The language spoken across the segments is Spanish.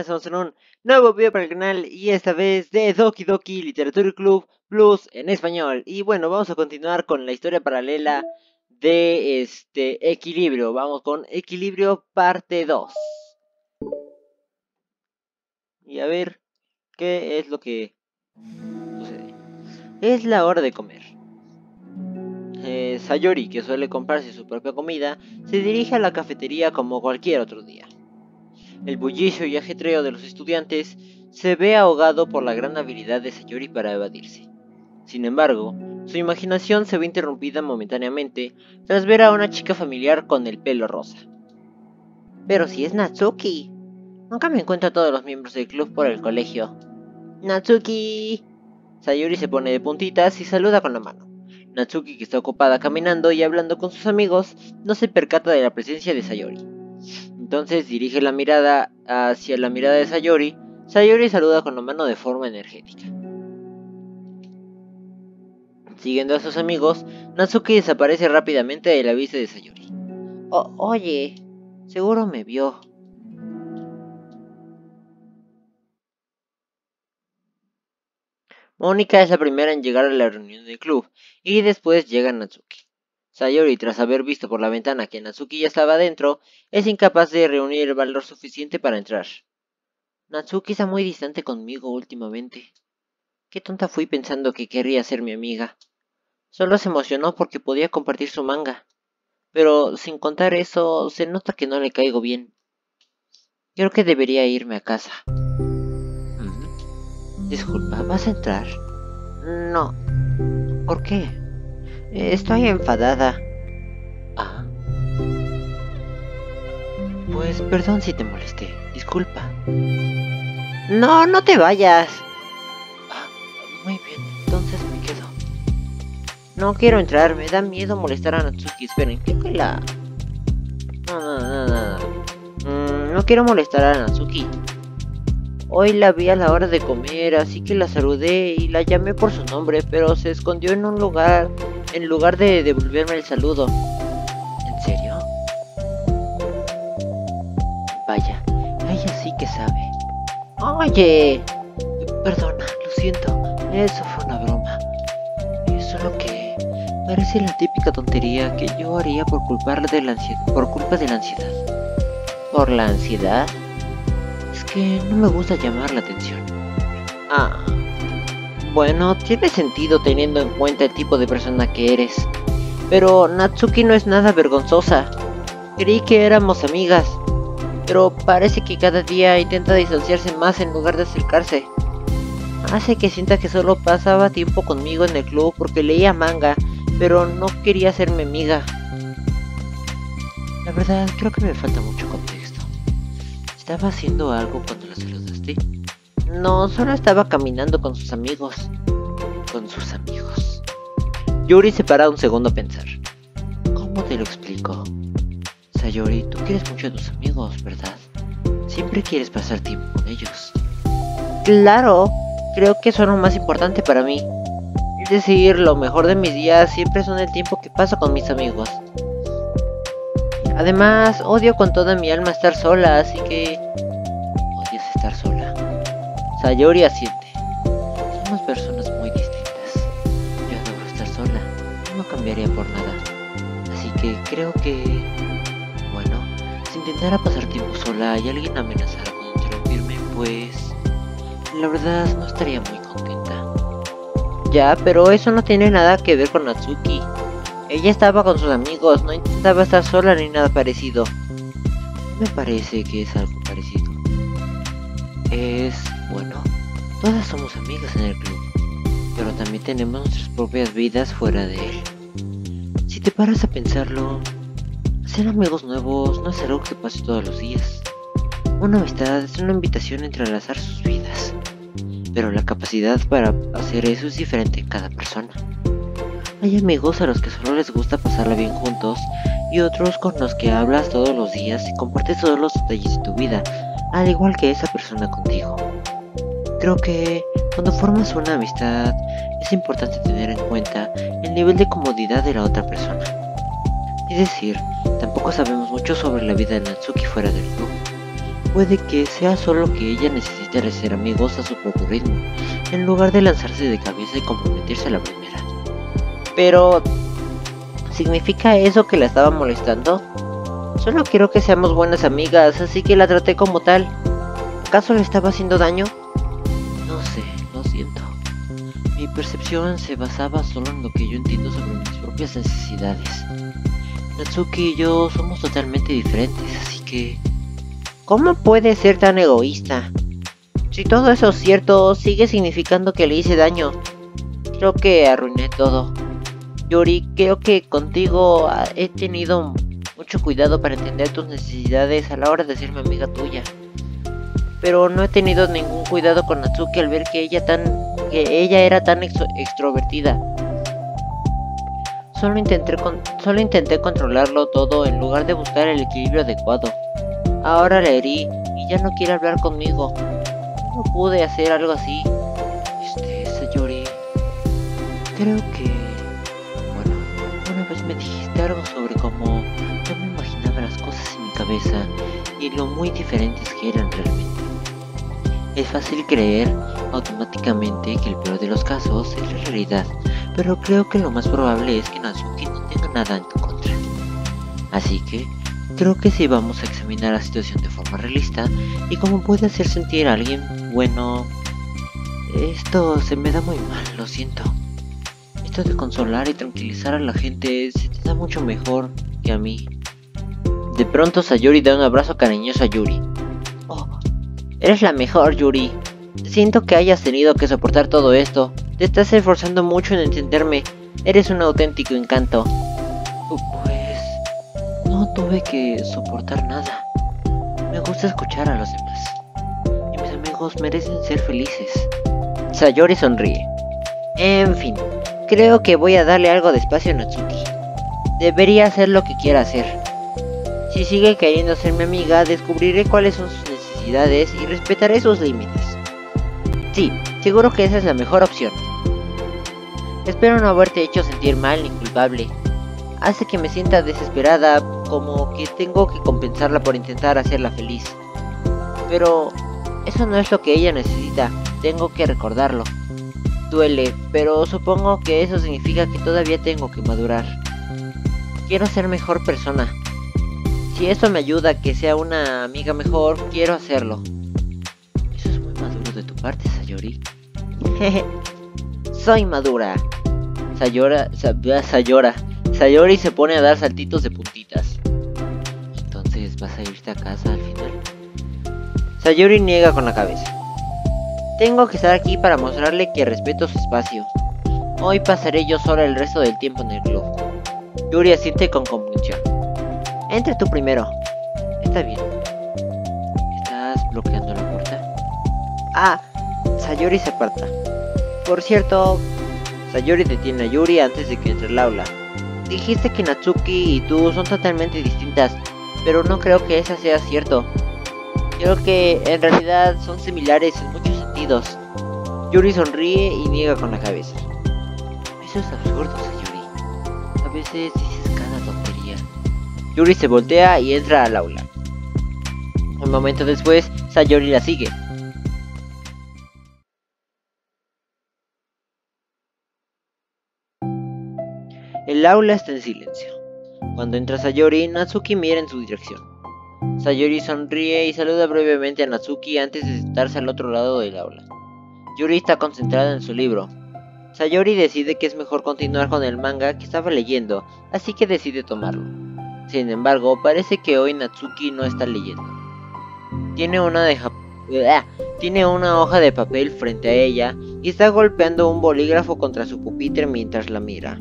estamos en un nuevo video para el canal y esta vez de Doki Doki Literature Club Plus en español. Y bueno, vamos a continuar con la historia paralela de Equilibrio. Vamos con Equilibrio parte 2. Y a ver qué es lo que sucede. Es la hora de comer. Sayori, que suele comprarse su propia comida, se dirige a la cafetería como cualquier otro día. El bullicio y ajetreo de los estudiantes se ve ahogado por la gran habilidad de Sayori para evadirse. Sin embargo, su imaginación se ve interrumpida momentáneamente tras ver a una chica familiar con el pelo rosa. Pero si es Natsuki. Nunca me encuentro a todos los miembros del club por el colegio. ¡Natsuki! Sayori se pone de puntitas y saluda con la mano. Natsuki, que está ocupada caminando y hablando con sus amigos, no se percata de la presencia de Sayori. Entonces dirige la mirada hacia la mirada de Sayori. Sayori saluda con la mano de forma energética. Siguiendo a sus amigos, Natsuki desaparece rápidamente de la vista de Sayori. Oye, seguro me vio. Mónica es la primera en llegar a la reunión del club, y después llega Natsuki. Sayori, tras haber visto por la ventana que Natsuki ya estaba dentro, es incapaz de reunir el valor suficiente para entrar. Natsuki está muy distante conmigo últimamente. Qué tonta fui pensando que querría ser mi amiga. Solo se emocionó porque podía compartir su manga. Pero sin contar eso, se nota que no le caigo bien. Creo que debería irme a casa. Disculpa, ¿vas a entrar? No. ¿Por qué? Estoy enfadada. Ah. Pues perdón si te molesté. Disculpa. No, no te vayas. Ah, muy bien, entonces me quedo. No quiero entrar, me da miedo molestar a Natsuki. Esperen, creo que la... No quiero molestar a Natsuki. Hoy la vi a la hora de comer, así que la saludé y la llamé por su nombre, pero se escondió en un lugar, en lugar de devolverme el saludo. ¿En serio? Vaya, ella sí que sabe. Oye, perdona, lo siento, eso fue una broma. Es solo que parece la típica tontería que yo haría por culpa de la ansiedad. ¿Por la ansiedad? Es que no me gusta llamar la atención. Ah, bueno, tiene sentido teniendo en cuenta el tipo de persona que eres. Pero Natsuki no es nada vergonzosa. Creí que éramos amigas, pero parece que cada día intenta distanciarse más en lugar de acercarse. Hace que sienta que solo pasaba tiempo conmigo en el club porque leía manga, pero no quería ser mi amiga. La verdad, creo que me falta mucho contexto. ¿Estaba haciendo algo cuando la saludaste? No, solo estaba caminando con sus amigos. Con sus amigos. Yuri se para un segundo a pensar. ¿Cómo te lo explico? Sayori, tú quieres mucho a tus amigos, ¿verdad? Siempre quieres pasar tiempo con ellos. Claro, creo que son lo más importante para mí. Es decir, lo mejor de mis días siempre son el tiempo que paso con mis amigos. Además, odio con toda mi alma estar sola, así que... ¿Odias estar sola? Sayori asiente. Somos personas muy distintas. Yo adoro estar sola. No cambiaría por nada. Así que creo que... Bueno, si intentara pasar tiempo sola y alguien amenazara con interrumpirme, pues... La verdad no estaría muy contenta. Ya, pero eso no tiene nada que ver con Natsuki. Ella estaba con sus amigos, no intentaba estar sola ni nada parecido. Me parece que es algo parecido. Bueno, todas somos amigas en el club, pero también tenemos nuestras propias vidas fuera de él. Si te paras a pensarlo, hacer amigos nuevos no es algo que pase todos los días. Una amistad es una invitación a entrelazar sus vidas, pero la capacidad para hacer eso es diferente en cada persona. Hay amigos a los que solo les gusta pasarla bien juntos y otros con los que hablas todos los días y compartes todos los detalles de tu vida, al igual que esa persona contigo. Creo que cuando formas una amistad es importante tener en cuenta el nivel de comodidad de la otra persona. Es decir, tampoco sabemos mucho sobre la vida de Natsuki fuera del club. Puede que sea solo que ella necesite ser amigos a su propio ritmo, en lugar de lanzarse de cabeza y comprometerse a la primera. Pero, ¿significa eso que la estaba molestando? Solo quiero que seamos buenas amigas, así que la traté como tal. ¿Acaso le estaba haciendo daño? No sé, lo siento. Mi percepción se basaba solo en lo que yo entiendo sobre mis propias necesidades. Natsuki y yo somos totalmente diferentes, así que... ¿Cómo puede ser tan egoísta? Si todo eso es cierto, sigue significando que le hice daño. Creo que arruiné todo. Yuri, creo que contigo he tenido mucho cuidado para entender tus necesidades a la hora de ser mi amiga tuya. Pero no he tenido ningún cuidado con Natsuki al ver que ella era tan extrovertida. Solo intenté controlarlo todo en lugar de buscar el equilibrio adecuado. Ahora la herí y ya no quiere hablar conmigo. No pude hacer algo así. Sayori, creo que... Bueno, una vez me dijiste algo sobre cómo yo me imaginaba las cosas en mi cabeza y lo muy diferentes que eran realmente. Es fácil creer automáticamente que el peor de los casos es la realidad, pero creo que lo más probable es que Natsuki no tenga nada en tu contra. Así que... creo que si vamos a examinar la situación de forma realista y cómo puede hacer sentir a alguien, bueno... Esto se me da muy mal, lo siento. Esto de consolar y tranquilizar a la gente se te da mucho mejor que a mí. De pronto Sayori da un abrazo cariñoso a Yuri. Oh, eres la mejor, Yuri. Siento que hayas tenido que soportar todo esto. Te estás esforzando mucho en entenderme. Eres un auténtico encanto. No tuve que soportar nada. Me gusta escuchar a los demás. Y mis amigos merecen ser felices. Sayori sonríe. En fin, creo que voy a darle algo de espacio a Natsuki. Debería hacer lo que quiera hacer. Si sigue queriendo ser mi amiga, descubriré cuáles son sus necesidades y respetaré sus límites. Sí, seguro que esa es la mejor opción. Espero no haberte hecho sentir mal ni culpable. Hace que me sienta desesperada, como que tengo que compensarla por intentar hacerla feliz. Pero eso no es lo que ella necesita, tengo que recordarlo. Duele, pero supongo que eso significa que todavía tengo que madurar. Quiero ser mejor persona. Si eso me ayuda a que sea una amiga mejor, quiero hacerlo. Eso es muy maduro de tu parte, Sayori. Soy madura. Sayori se pone a dar saltitos de puntitas. Entonces, ¿vas a irte a casa al final? Sayori niega con la cabeza. Tengo que estar aquí para mostrarle que respeto su espacio. Hoy pasaré yo sola el resto del tiempo en el club. Yuri asiente con convicción. Entra tú primero. Está bien. ¿Estás bloqueando la puerta? Ah, Sayori se aparta. Por cierto, Sayori detiene a Yuri antes de que entre al aula. Dijiste que Natsuki y tú son totalmente distintas, pero no creo que eso sea cierto. Creo que en realidad son similares en muchos sentidos. Yuri sonríe y niega con la cabeza. Eso es absurdo, Sayori. A veces dices cada tontería. Yuri se voltea y entra al aula. Un momento después, Sayori la sigue. El aula está en silencio. Cuando entra Sayori, Natsuki mira en su dirección. Sayori sonríe y saluda brevemente a Natsuki antes de sentarse al otro lado del aula. Yuri está concentrada en su libro. Sayori decide que es mejor continuar con el manga que estaba leyendo, así que decide tomarlo. Sin embargo, parece que hoy Natsuki no está leyendo. Tiene una hoja de papel frente a ella y está golpeando un bolígrafo contra su pupitre mientras la mira.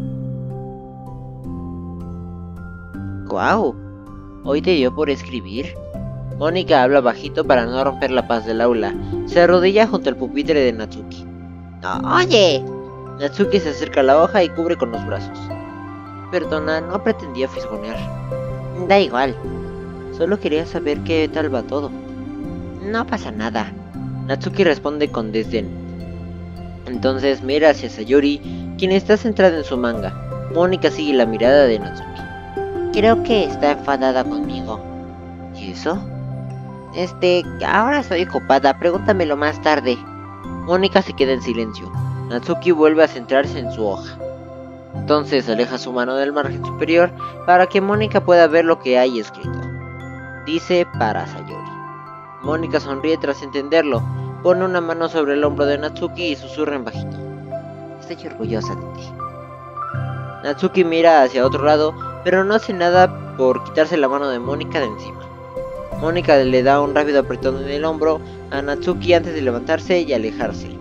¡Guau! ¿Hoy te dio por escribir? Mónica habla bajito para no romper la paz del aula. Se arrodilla junto al pupitre de Natsuki. ¡Oye! Natsuki se acerca a la hoja y cubre con los brazos. Perdona, no pretendía fisgonear. Da igual. Solo quería saber qué tal va todo. No pasa nada. Natsuki responde con desdén. Entonces mira hacia Sayori, quien está centrada en su manga. Mónica sigue la mirada de Natsuki. Creo que está enfadada conmigo. ¿Y eso? Ahora estoy ocupada, pregúntamelo más tarde. Mónica se queda en silencio. Natsuki vuelve a centrarse en su hoja. Entonces aleja su mano del margen superior para que Mónica pueda ver lo que hay escrito. Dice para Sayori. Mónica sonríe tras entenderlo, pone una mano sobre el hombro de Natsuki y susurra en bajito. Estoy orgullosa de ti. Natsuki mira hacia otro lado, pero no hace nada por quitarse la mano de Mónica de encima. Mónica le da un rápido apretón en el hombro a Natsuki antes de levantarse y alejarse.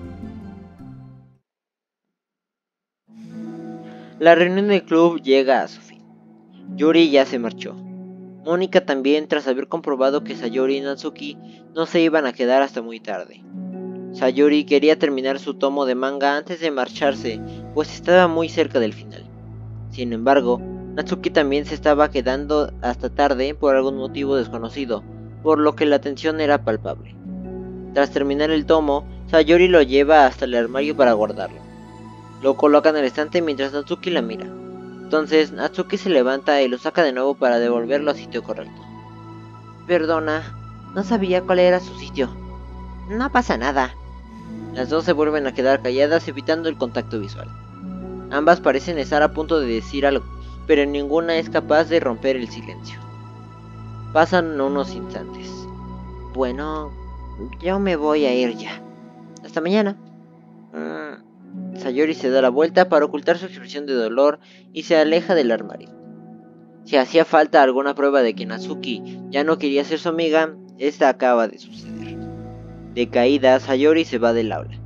La reunión del club llega a su fin. Yuri ya se marchó. Mónica también, tras haber comprobado que Sayori y Natsuki no se iban a quedar hasta muy tarde. Sayori quería terminar su tomo de manga antes de marcharse, pues estaba muy cerca del final. Sin embargo, Natsuki también se estaba quedando hasta tarde por algún motivo desconocido, por lo que la tensión era palpable. Tras terminar el tomo, Sayori lo lleva hasta el armario para guardarlo. Lo coloca en el estante mientras Natsuki la mira. Entonces Natsuki se levanta y lo saca de nuevo para devolverlo al sitio correcto. Perdona, no sabía cuál era su sitio. No pasa nada. Las dos se vuelven a quedar calladas, evitando el contacto visual. Ambas parecen estar a punto de decir algo, pero ninguna es capaz de romper el silencio. Pasan unos instantes. Bueno, yo me voy a ir ya. Hasta mañana. Sayori se da la vuelta para ocultar su expresión de dolor y se aleja del armario. Si hacía falta alguna prueba de que Natsuki ya no quería ser su amiga, esta acaba de suceder. Decaída, Sayori se va del aula.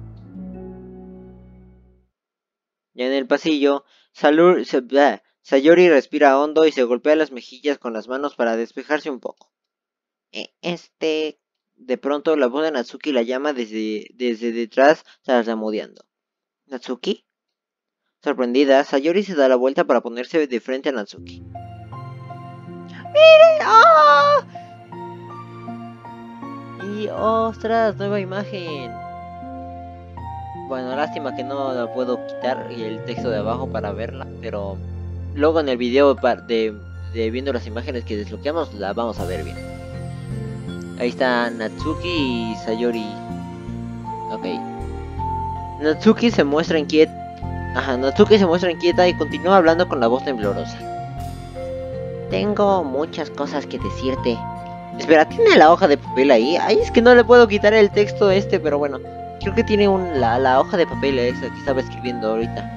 Ya en el pasillo, Sayori respira hondo y se golpea las mejillas con las manos para despejarse un poco. De pronto la voz de Natsuki la llama desde detrás, tartamudeando. ¿Natsuki? Sorprendida, Sayori se da la vuelta para ponerse de frente a Natsuki. ¡Miren! ¡Oh! Y ostras, nueva imagen. Bueno, lástima que no la puedo quitar y el texto de abajo para verla, pero luego en el video de viendo las imágenes que desbloqueamos la vamos a ver bien. Ahí está Natsuki y Sayori. Ok. Natsuki se muestra inquieta. Natsuki se muestra inquieta y continúa hablando con la voz temblorosa. Tengo muchas cosas que decirte. Espera, ¿tiene la hoja de papel ahí? Ay, es que no le puedo quitar el texto pero bueno. Creo que tiene la hoja de papel esa que estaba escribiendo ahorita.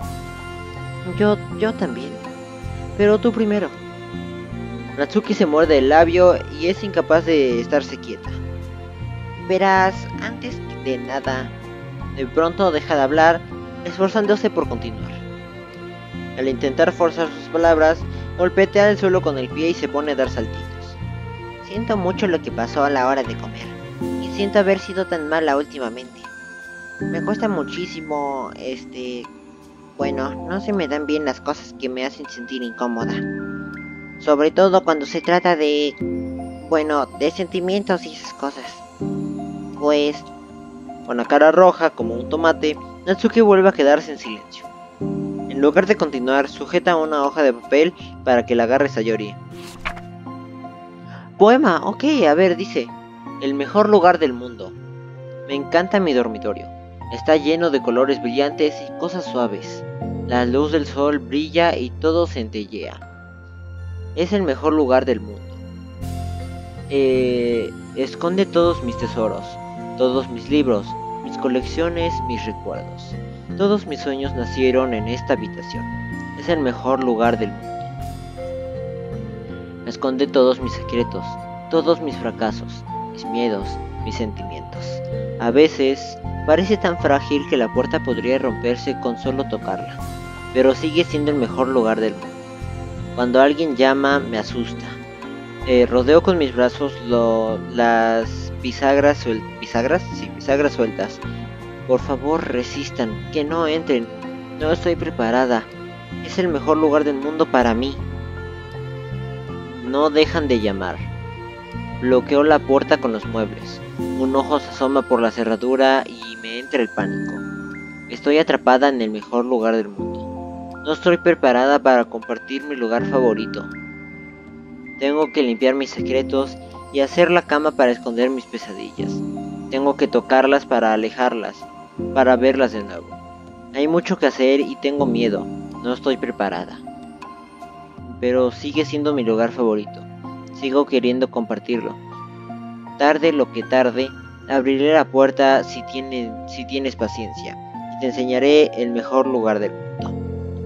Yo también. Pero tú primero. Natsuki se muerde el labio y es incapaz de estarse quieta. Verás, antes de nada, de pronto deja de hablar, esforzándose por continuar. Al intentar forzar sus palabras, golpetea el suelo con el pie y se pone a dar saltitos. Siento mucho lo que pasó a la hora de comer, y siento haber sido tan mala últimamente. Me cuesta muchísimo, bueno, no se me dan bien las cosas que me hacen sentir incómoda. Sobre todo cuando se trata de sentimientos y esas cosas. Pues, con la cara roja como un tomate, Natsuki vuelve a quedarse en silencio. En lugar de continuar, sujeta una hoja de papel para que la agarre Sayori. Poema, ok, a ver, dice. El mejor lugar del mundo. Me encanta mi dormitorio. Está lleno de colores brillantes y cosas suaves. La luz del sol brilla y todo centellea. Es el mejor lugar del mundo. Esconde todos mis tesoros, todos mis libros, mis colecciones, mis recuerdos. Todos mis sueños nacieron en esta habitación. Es el mejor lugar del mundo. Esconde todos mis secretos, todos mis fracasos, mis miedos, mis sentimientos. A veces parece tan frágil que la puerta podría romperse con solo tocarla, pero sigue siendo el mejor lugar del mundo. Cuando alguien llama, me asusta. Rodeo con mis brazos las bisagras sueltas. Por favor, resistan, que no entren. No estoy preparada. Es el mejor lugar del mundo para mí. No dejan de llamar. Bloqueo la puerta con los muebles. Un ojo se asoma por la cerradura y me entra el pánico. Estoy atrapada en el mejor lugar del mundo. No estoy preparada para compartir mi lugar favorito. Tengo que limpiar mis secretos y hacer la cama para esconder mis pesadillas. Tengo que tocarlas para alejarlas, para verlas de nuevo. Hay mucho que hacer y tengo miedo, no estoy preparada. Pero sigue siendo mi lugar favorito, sigo queriendo compartirlo. Tarde lo que tarde, abriré la puerta si tienes paciencia, y te enseñaré el mejor lugar del mundo.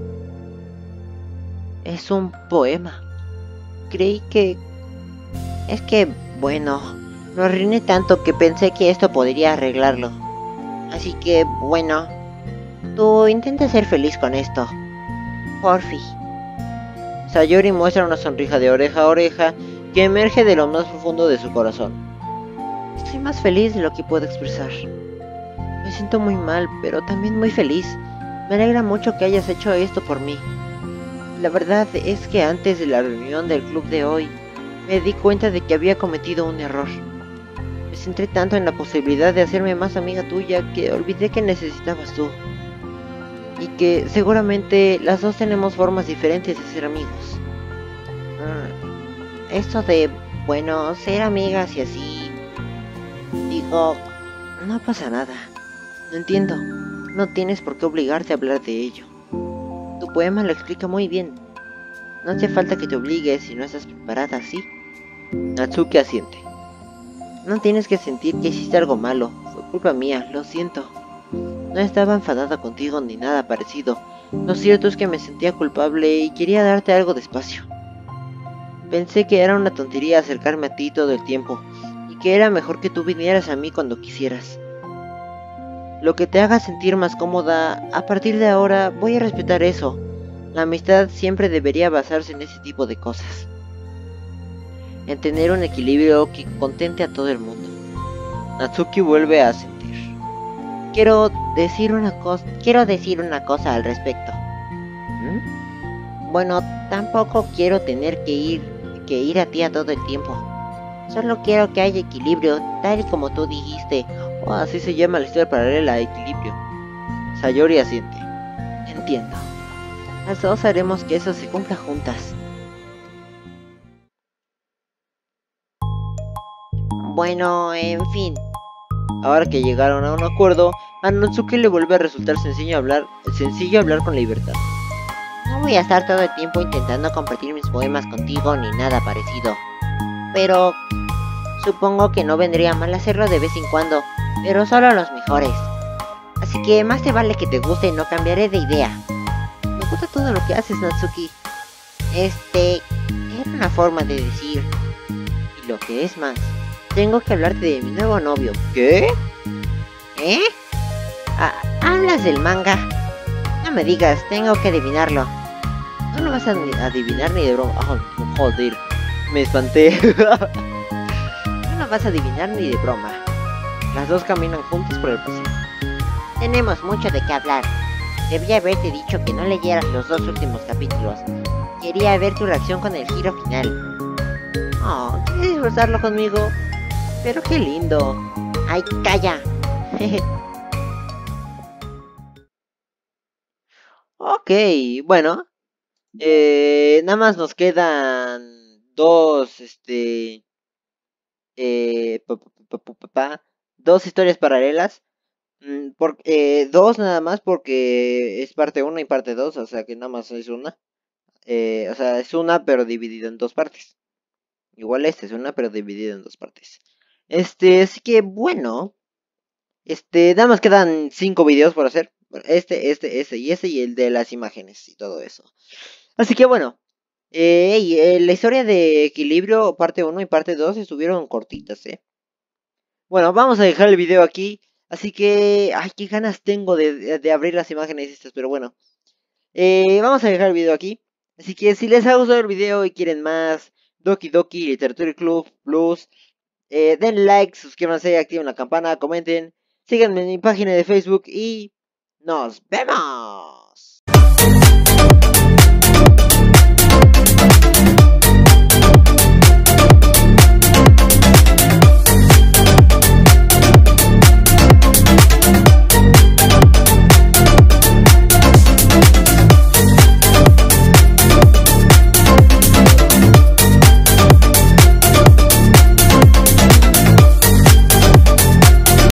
Es un poema. Creí que... Es que, bueno, lo arruiné tanto que pensé que esto podría arreglarlo. Así que, bueno, tú intenta ser feliz con esto. Porfi. Sayori muestra una sonrisa de oreja a oreja que emerge de lo más profundo de su corazón. Estoy más feliz de lo que puedo expresar. Me siento muy mal, pero también muy feliz. Me alegra mucho que hayas hecho esto por mí. La verdad es que antes de la reunión del club de hoy, me di cuenta de que había cometido un error. Me centré tanto en la posibilidad de hacerme más amiga tuya que olvidé que necesitabas tú. Y que seguramente las dos tenemos formas diferentes de ser amigos. Esto de, bueno, ser amigas y así... Digo, no pasa nada. No entiendo. No tienes por qué obligarte a hablar de ello. Tu poema lo explica muy bien. No hace falta que te obligues si no estás preparada, ¿sí? Natsuki asiente. No tienes que sentir que hiciste algo malo. Fue culpa mía, lo siento. No estaba enfadada contigo ni nada parecido. Lo cierto es que me sentía culpable y quería darte algo despacio. Pensé que era una tontería acercarme a ti todo el tiempo, y que era mejor que tú vinieras a mí cuando quisieras. Lo que te haga sentir más cómoda, a partir de ahora voy a respetar eso. La amistad siempre debería basarse en ese tipo de cosas. En tener un equilibrio que contente a todo el mundo. Natsuki vuelve a sentir. Quiero decir una cosa al respecto. Bueno, tampoco quiero tener que ir a ti a todo el tiempo. Solo quiero que haya equilibrio, tal y como tú dijiste. Oh, así se llama la historia paralela, equilibrio. Sayori asiente. Entiendo. Las dos haremos que eso se cumpla juntas. Bueno, en fin. Ahora que llegaron a un acuerdo, a Natsuki le vuelve a resultar sencillo hablar con libertad. No voy a estar todo el tiempo intentando compartir mis poemas contigo ni nada parecido. Pero supongo que no vendría mal hacerlo de vez en cuando, pero solo los mejores. Así que más te vale que te guste y no cambiaré de idea. Me gusta todo lo que haces, Natsuki. Era una forma de decir. Y lo que es más, tengo que hablarte de mi nuevo novio. ¿Qué? ¿Eh? ¿Hablas del manga? No me digas, tengo que adivinarlo. No lo vas a adivinar ni de broma. Oh, joder, me espanté. No lo vas a adivinar ni de broma. Las dos caminan juntas por el pasillo. Tenemos mucho de qué hablar. Debía haberte dicho que no leyeras los 2 últimos capítulos. Quería ver tu reacción con el giro final. Oh, ¿quieres disfrutarlo conmigo? Pero qué lindo. ¡Ay, calla! Ok, bueno. Nada más nos quedan dos, dos historias paralelas. Dos nada más porque es parte uno y parte 2, o sea que nada más es una. O sea, es una pero dividida en dos partes. Igual es una pero dividida en dos partes. Así que bueno. Nada más quedan 5 videos por hacer. Y el de las imágenes y todo eso. Así que bueno. La historia de Equilibrio, parte uno y parte 2 estuvieron cortitas, Bueno, vamos a dejar el video aquí. Así que... Ay, qué ganas tengo de abrir las imágenes estas, pero bueno. Vamos a dejar el video aquí. Así que si les ha gustado el video y quieren más Doki Doki Literature Club Plus, den like, suscríbanse, activen la campana, comenten, síganme en mi página de Facebook y nos vemos.